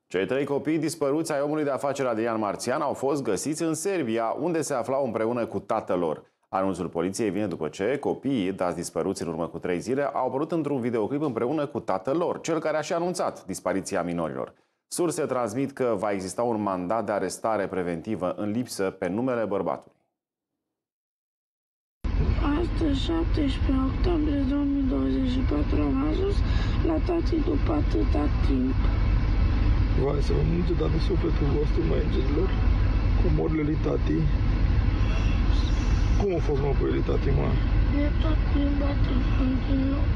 Cei 3 copii dispăruți ai omului de afaceri Adrian Marțian au fost găsiți în Serbia, unde se aflau împreună cu tatăl lor. Anunțul poliției vine după ce copiii, dați dispăruți în urmă cu 3 zile, au apărut într-un videoclip împreună cu tatăl lor, cel care a și anunțat dispariția minorilor. Surse transmit că va exista un mandat de arestare preventivă în lipsă pe numele bărbatului. Astăzi, 17 octombrie 2024, am ajuns la tati după atâta timp. Vai, să vă mulțumesc de toată sufletul vostru, mai îngerilor, comorile lui tati. Cum a fost, mă, lui tati, mă? E tot plimbat în loc.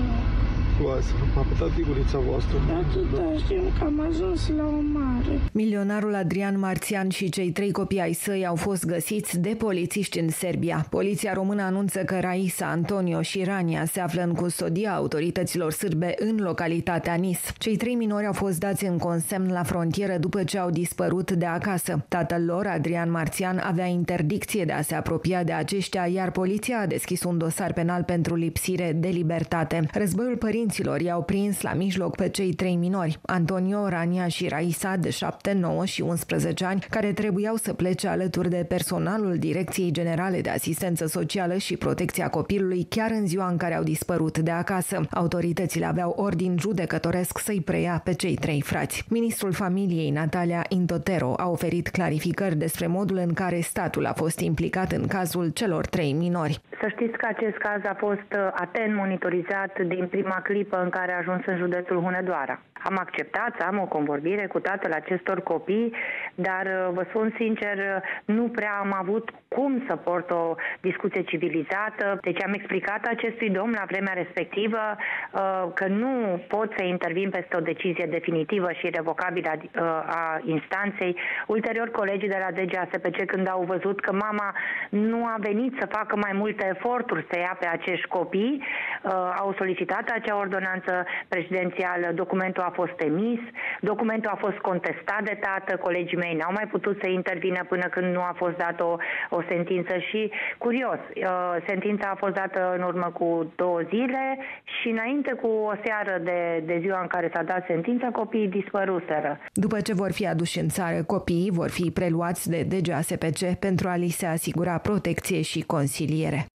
Vai, să vă papătați gurița voastră. Atâta știm că am ajuns la o mare. Milionarul Adrian Marțian și cei 3 copii ai săi au fost găsiți de polițiști în Serbia. Poliția română anunță că Raisa, Antonio și Rania se află în custodia autorităților sârbe în localitatea Nis. Cei 3 minori au fost dați în consemn la frontieră după ce au dispărut de acasă. Tatăl lor, Adrian Marțian, avea interdicție de a se apropia de aceștia, iar poliția a deschis un dosar penal pentru lipsire de libertate. Războiul părinților i-au prins la mijloc pe cei 3 minori, Antonio, Rania și Raisa, de 7, 9 și 11 ani, care trebuiau să plece alături de personalul Direcției Generale de Asistență Socială și Protecția Copilului chiar în ziua în care au dispărut de acasă. Autoritățile aveau ordin judecătoresc să-i preia pe cei 3 frați. Ministrul Familiei, Natalia Intotero, a oferit clarificări despre modul în care statul a fost implicat în cazul celor 3 minori. Să știți că acest caz a fost atent monitorizat din prima clipă în care a ajuns în județul Hunedoara. Am acceptat să am o convorbire cu tatăl acestor copii, dar vă spun sincer, nu prea am avut cum să port o discuție civilizată. Deci am explicat acestui domn la vremea respectivă că nu pot să intervin peste o decizie definitivă și irrevocabilă a instanței. Ulterior, colegii de la DGASPC, când au văzut că mama nu a venit să facă mai multe eforturi să ia pe acești copii, au solicitat acea ordonanță prezidențială, documentul a fost emis, documentul a fost contestat de tată, colegii mei n-au mai putut să intervină până când nu a fost dată o sentință și, curios, sentința a fost dată în urmă cu 2 zile și înainte cu o seară de ziua în care s-a dat sentința, copiii dispăruseră. După ce vor fi aduși în țară, copiii vor fi preluați de DGASPC pentru a li se asigura protecție și consiliere.